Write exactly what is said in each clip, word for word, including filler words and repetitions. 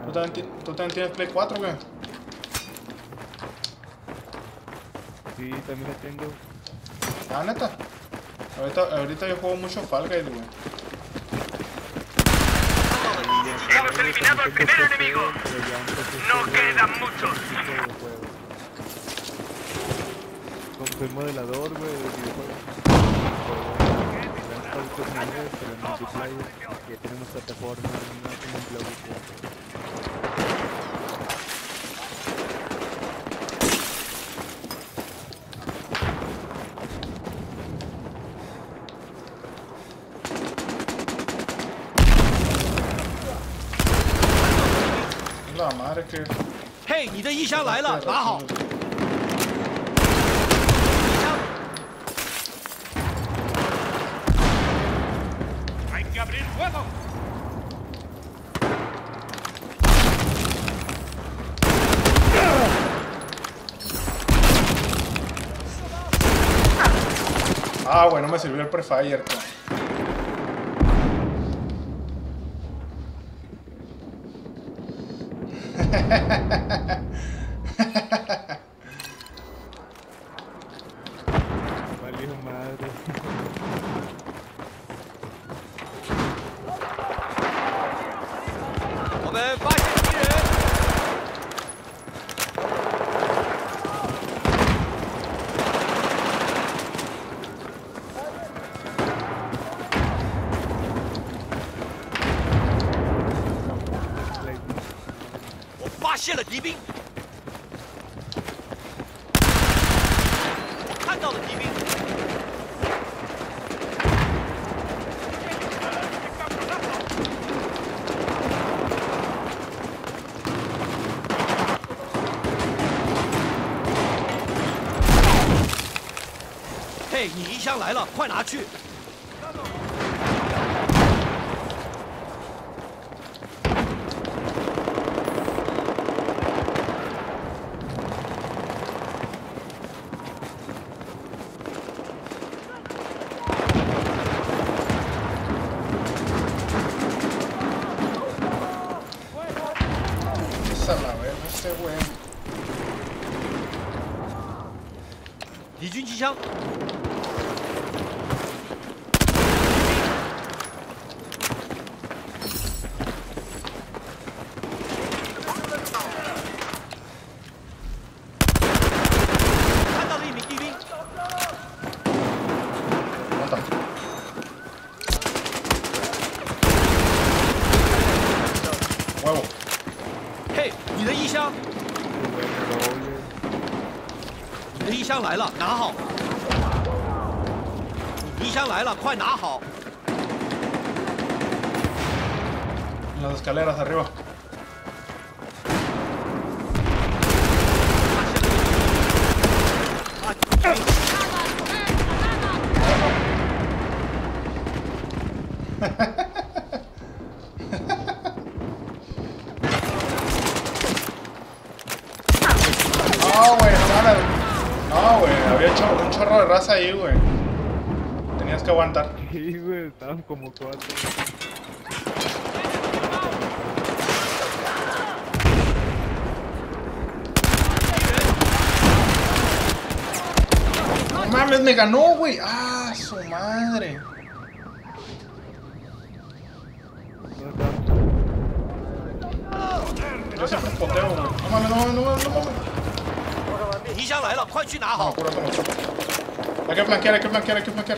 ¿Tú también, ¿Tú también tienes Play cuatro, güey? Sí, también la tengo. Ah, neta. Ahorita, ahorita yo juego mucho Fall Guys, güey. Hemos eliminado al primer enemigo. No quedan muchos. Compré el modelador, güey, de videojuegos. Pero en multiplayer, ya tenemos plataforma, no tenemos globos. La madre que... 嘿，你的衣箱来了，拿好。 Ah, güey, no me sirvió el prefire, tío. Valió madre. "发现了敌兵，我看到了敌兵。嘿，你衣箱来了，快拿去！ Esa la verga, ese güey. 敌军机枪， 看到了一名敌兵， Mata. Huevo. 嘿，你的衣箱，你的衣箱来了，拿好。你衣箱来了，快拿好。 En las escaleras arriba. No, güey, no mames. No, güey, había hecho un chorro de raza ahí, güey. Tenías que aguantar. Sí, güey, estaban como cuatro. No mames, me ganó, güey. Ah, su madre. Yo siempre poteo, güey. No mames, no mames, no mames, no mames. 衣箱来了，快去拿 No, 好。 cúrate mucho. Hay que flanquear, hay que flanquear, hay que flanquear.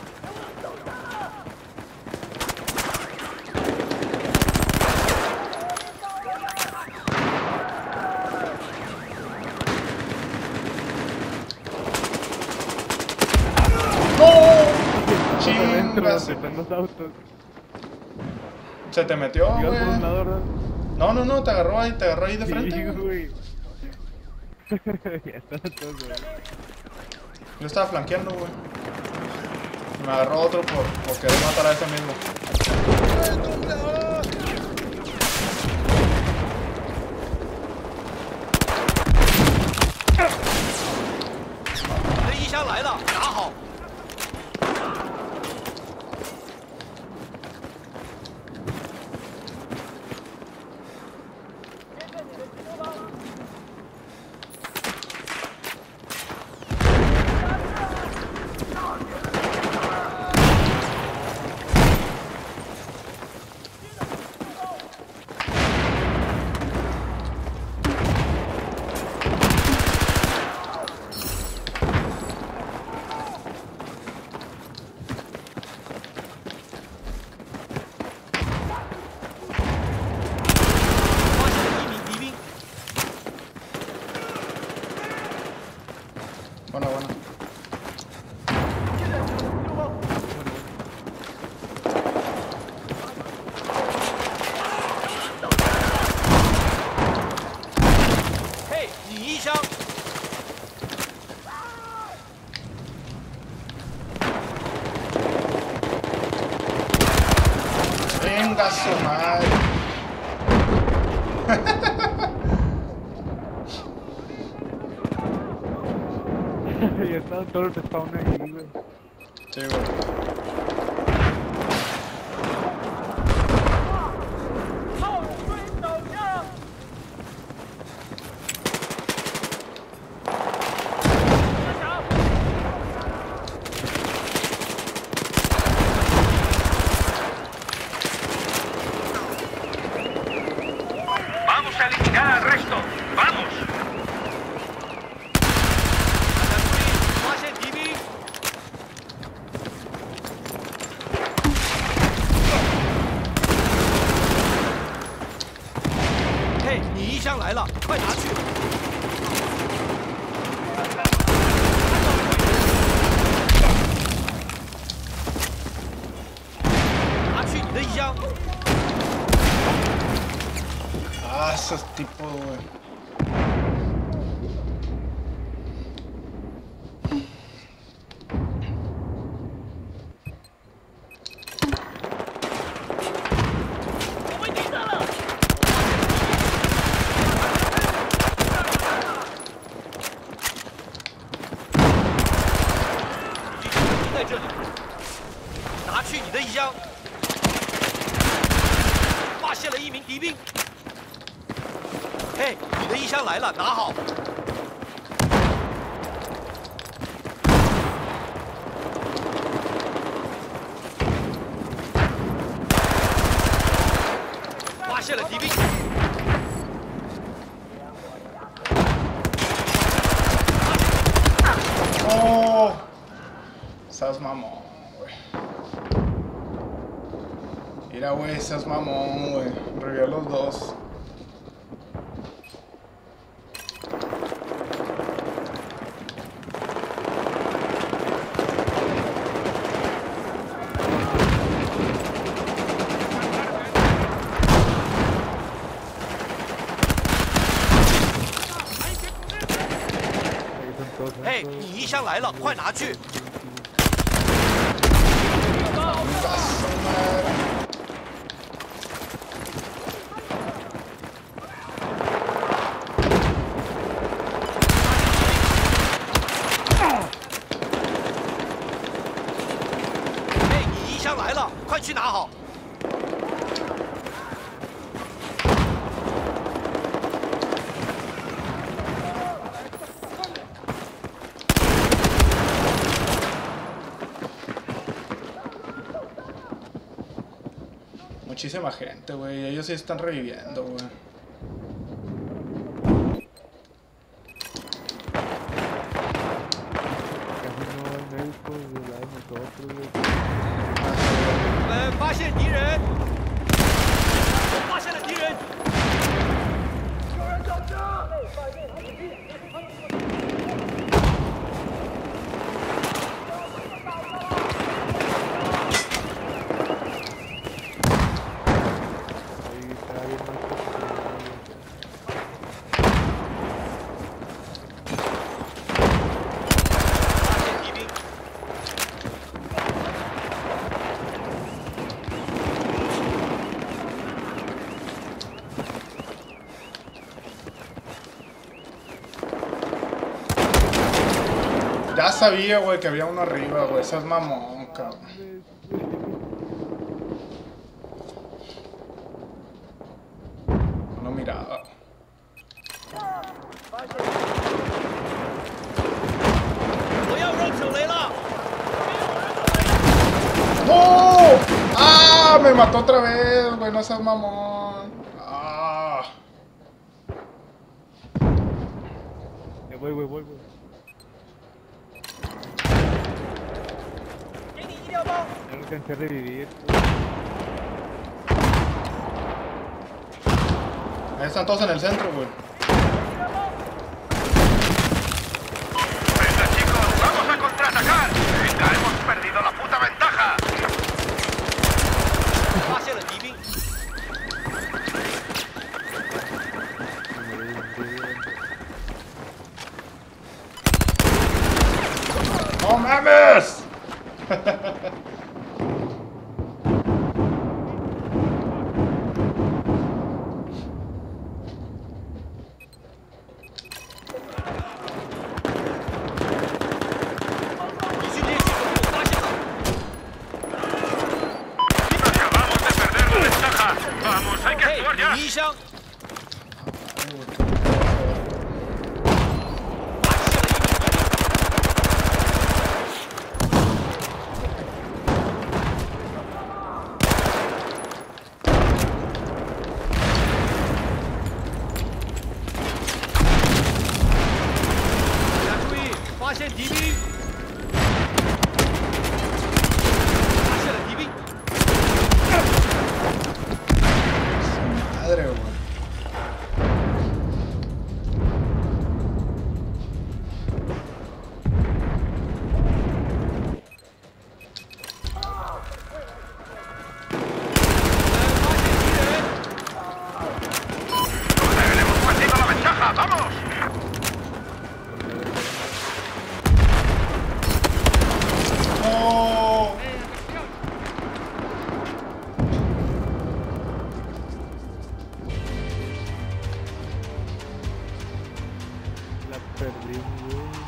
¡No! Chingas. Están los autos. Se te metió, Ibas güey. por un lado, ¿verdad? No, no, no, te agarró ahí, te agarró ahí de frente. Sí, güey. güey. Ya están todos, güey. Yo estaba flanqueando, güey. Me agarró otro por, por querer matar a ese mismo. 你的衣箱来了，拿好。 No, 箱。 Venga su madre. Ya estaban todos los spawn ahí, güey. Sí, güey. Vamos a eliminar al resto. ¡Vamos! 发现敌兵。嘿，你一箱来了，快拿去！拿去你的一箱。 Ah, esos tipos, güey. 拿好。发现了敌兵。 Oh, seas mamón, güey. Mira, güey, seas mamón, güey. Revió a los dos. 哎，你一箱来了，快拿去！ 哎，你一箱来了，快去拿好！ Muchísima gente, güey. Ellos sí están reviviendo, güey. Casi no hay médicos de lado de nosotros, güey. 呃，发现敌人！发现了敌人！ Ya sabía, güey, que había uno arriba, güey. Esas mamón, cabrón. No miraba. ¡No! ¡Ah! Me mató otra vez, güey. No seas mamón. ¡Ah! Eh, voy, voy, voy, voy. No alcancé a revivir. Ahí están todos en el centro, güey. Venga, chicos, vamos a contraatacar. Venga, hemos perdido la puta ventaja. 发现了敌兵。 Me morí de un ¡Vamos! Acabamos de perder la ventaja. Vamos, hay que actuar ya. 第一箱。 发现敌兵！发现了敌兵！ Madre, güey. Hemos mantenido la ventaja. ¡Vamos! ¡No! La perdí, güey.